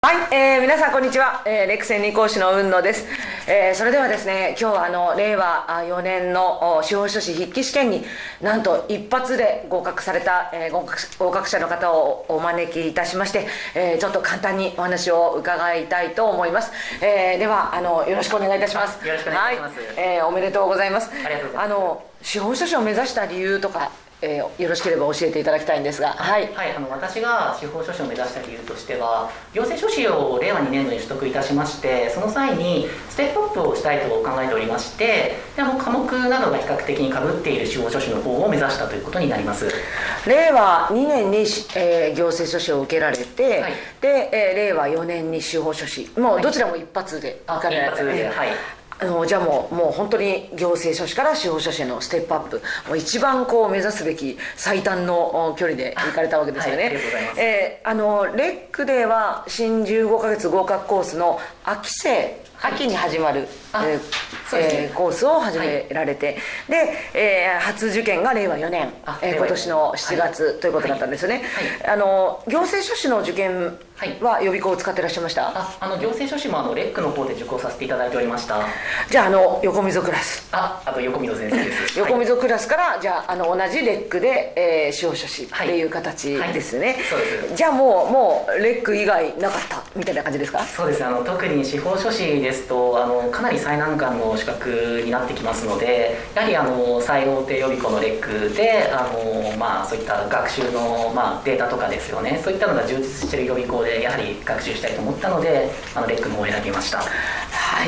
はい、皆さんこんにちは、レック専任講師の雲野です。それではですね、今日は令和4年の司法書士筆記試験になんと一発で合格された、合格者の方をお招きいたしまして、ちょっと簡単にお話を伺いたいと思います。ではよろしくお願いいたします。 よろしくお願いします。 はい、おめでとうございます。 ありがとうございます。 司法書士を目指した理由とかよろしければ教えていただきたいんですが。はい、 私が司法書士を目指した理由としては、行政書士を令和2年度に取得いたしまして、その際にステップアップをしたいと考えておりまして、で科目などが比較的にかぶっている司法書士の方を目指したということになります。 令和2年に、行政書士を受けられて、 はい、 で、令和4年に司法書士、もうどちらも一発で受かれられて、じゃあもう本当に行政書士から司法書士へのステップアップ、もう一番目指すべき最短の距離で行かれたわけですよね。 ありがとうございます。 レックでは新15ヶ月合格コースの秋に始まる、コースを始められて、で、初受験が令和4年、今年の7月ということだったんですよね。行政書士の受験は予備校を使ってらっしゃいました？ 行政書士もレックの方で受講させていただいておりました。 じゃあ横溝クラス、 あと横溝先生です。 横溝クラスからじゃあ同じレックで、司法書士っていう形ですね。 そうです。 じゃあもうレック以外なかったみたいな感じですか？ そうです。特に司法書士ですとかなり最難関の資格になってきますので、やはり最大手予備校のレックでそういった学習の、データとかですよね、そういったのが充実している予備校でやはり学習したいと思ったのでレックの方を選びました。 はい、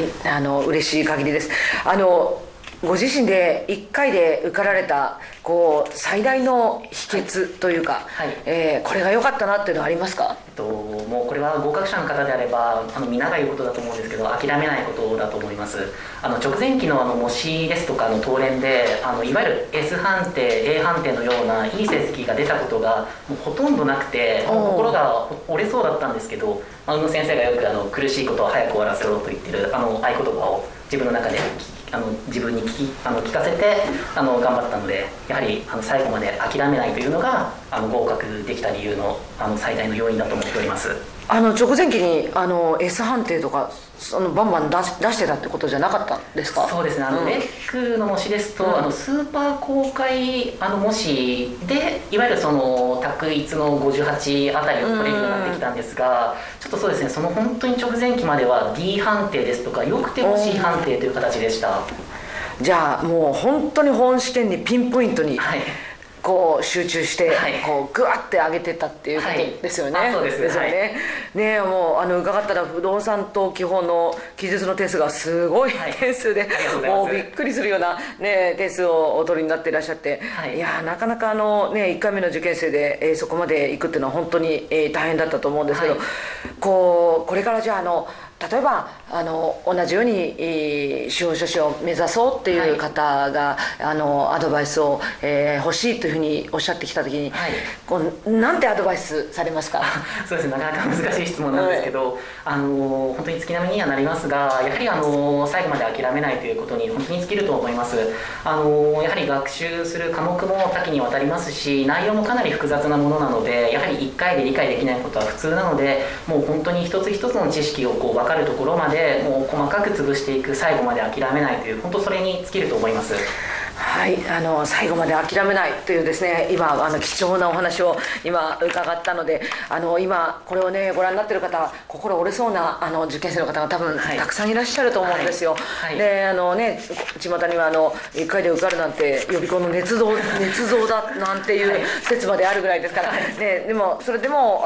嬉しい限りです。ご自身で1回で受かられた最大の秘訣というか、これが良かったなっていうのはありますか？ もうこれは合格者の方であれば皆が言うことだと思うんですけど、諦めないことだと思います。直前期の模試ですとか答練でいわゆる S 判定 A 判定のようないい成績が出たことがもうほとんどなくて、心が折れそうだったんですけど、宇野先生がよく苦しいことを早く終わらせろと言ってる合言葉を自分の中で自分に聞かせて頑張ったので、やはり最後まで諦めないというのが合格できた理由の最大の要因だと思っております。 直前期にS 判定とかバンバン出してたってことじゃなかったんですか？ そうですね。レックの模試ですと、スーパー公開模試でいわゆる択一の58あたりを取れるようになってきたんですが、ちょっとそうですね、本当に直前期までは D 判定ですとかよくても C 判定という形でした。 じゃあもう本当に本試験にピンポイントに、集中してグワッて上げてったっていうことですよね。 そうですよね。ね、もう伺ったら不動産登記法の記述の点数がすごい点数で、もうびっくりするような点数をお取りになっていらっしゃって、いやなかなか1回目の受験生でそこまで行くっていうのは本当に大変だったと思うんですけど、これからじゃあ例えば同じように司法書士を目指そうっていう方が、アドバイスを、欲しいというふうにおっしゃってきた時に、なんてアドバイスされますか？ そうですね、なかなか難しい質問なんですけど、本当に月並みにはなりますが、やはり最後まで諦めないということに本当に尽きると思います。やはり学習する科目も多岐にわたりますし、内容もかなり複雑なものなので、やはり1回で理解できないことは普通なので、もう本当に一つ一つの知識を分かるところまでもう細かく潰していく、最後まで諦めないという、本当それに尽きると思います。 はい、最後まで諦めないというですね、今貴重なお話を今伺ったので、今これをねご覧になっている方は心折れそうな受験生の方が多分たくさんいらっしゃると思うんですよ。で巷には1回で受かるなんて予備校の捏造だなんていう説まであるぐらいですから、でもそれでも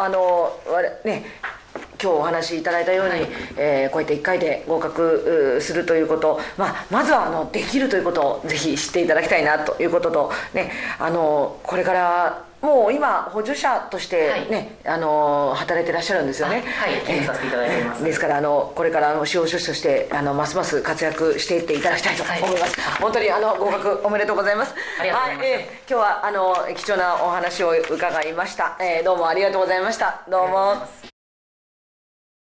今日お話しいただいたように、こうやって1回で合格するということ、まずはできるということをぜひ知っていただきたいなということと、これからもう今補助者として働いてらっしゃるんですよね。 勤務させていただいております。 ですからこれから司法書士としてますます活躍していっていただきたいと思います。本当に合格おめでとうございます。 ありがとうございます。 今日は貴重なお話を伺いました。どうもありがとうございました。どうも。